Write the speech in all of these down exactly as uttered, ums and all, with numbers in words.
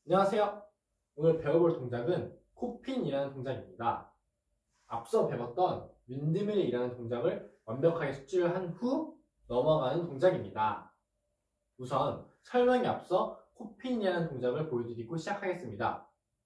안녕하세요. 오늘 배워볼 동작은 코핀이라는 동작입니다. 앞서 배웠던 윈드밀이라는 동작을 완벽하게 숙지를 한 후 넘어가는 동작입니다. 우선 설명에 앞서 코핀이라는 동작을 보여드리고 시작하겠습니다.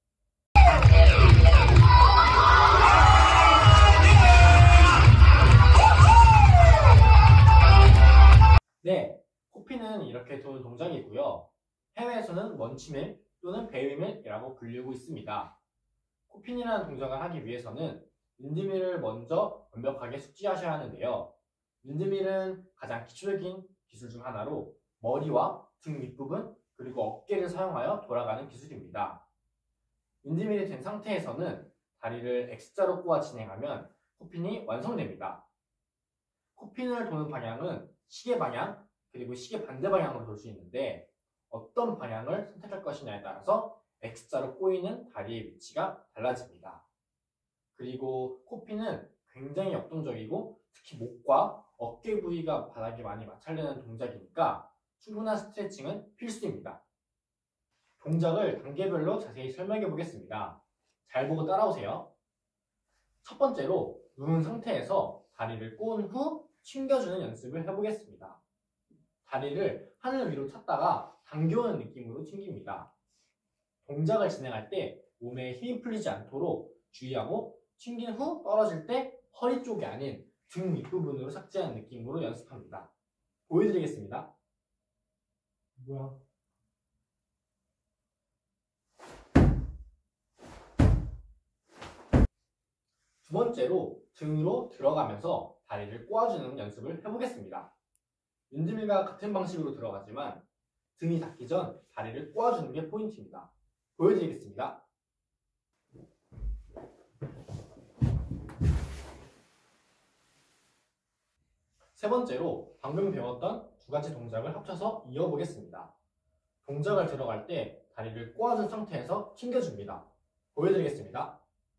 네, 코핀은 이렇게 도는 동작이고요. 해외에서는 먼치밀 또는 베이밀이라고 불리고 있습니다. 코핀이라는 동작을 하기 위해서는 윈드밀을 먼저 완벽하게 숙지하셔야 하는데요. 윈드밀은 가장 기초적인 기술 중 하나로 머리와 등 윗부분 그리고 어깨를 사용하여 돌아가는 기술입니다. 윈드밀이 된 상태에서는 다리를 X자로 꼬아 진행하면 코핀이 완성됩니다. 코핀을 도는 방향은 시계 방향 그리고 시계 반대 방향으로 돌 수 있는데 어떤 방향을 선택할 것이냐에 따라서 X자로 꼬이는 다리의 위치가 달라집니다. 그리고 코핀은 굉장히 역동적이고 특히 목과 어깨 부위가 바닥에 많이 마찰되는 동작이니까 충분한 스트레칭은 필수입니다. 동작을 단계별로 자세히 설명해 보겠습니다. 잘 보고 따라오세요. 첫 번째로 누운 상태에서 다리를 꼬은 후 튕겨주는 연습을 해보겠습니다. 다리를 하늘 위로 찼다가 당겨오는 느낌으로 튕깁니다. 동작을 진행할 때 몸에 힘이 풀리지 않도록 주의하고 튕긴 후 떨어질 때 허리 쪽이 아닌 등 윗부분으로 삭제하는 느낌으로 연습합니다. 보여드리겠습니다. 뭐야? 두 번째로 등으로 들어가면서 다리를 꼬아주는 연습을 해보겠습니다. 윈드밀과 같은 방식으로 들어가지만 등이 닿기 전 다리를 꼬아주는 게 포인트입니다. 보여드리겠습니다. 세 번째로 방금 배웠던 두 가지 동작을 합쳐서 이어보겠습니다. 동작을 들어갈 때 다리를 꼬아준 상태에서 튕겨줍니다. 보여드리겠습니다.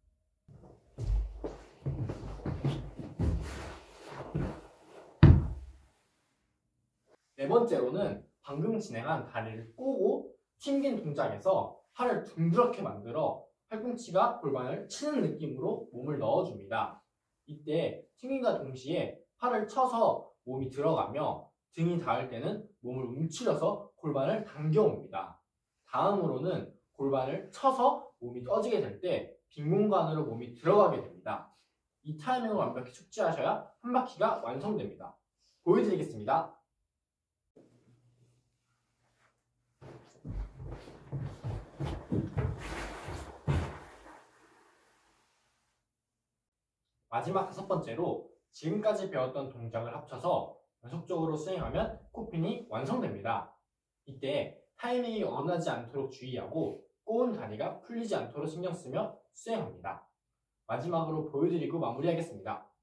네 번째로는 방금 진행한 다리를 꼬고 튕긴 동작에서 팔을 둥그렇게 만들어 팔꿈치가 골반을 치는 느낌으로 몸을 넣어줍니다. 이때 튕김과 동시에 팔을 쳐서 몸이 들어가며 등이 닿을 때는 몸을 움츠려서 골반을 당겨옵니다. 다음으로는 골반을 쳐서 몸이 떠지게 될 때 빈 공간으로 몸이 들어가게 됩니다. 이 타이밍을 완벽히 숙지하셔야 한 바퀴가 완성됩니다. 보여드리겠습니다. 마지막 다섯 번째로 지금까지 배웠던 동작을 합쳐서 연속적으로 수행하면 코핀이 완성됩니다. 이때 타이밍이 어긋나지 않도록 주의하고 꼬은 다리가 풀리지 않도록 신경 쓰며 수행합니다. 마지막으로 보여드리고 마무리하겠습니다.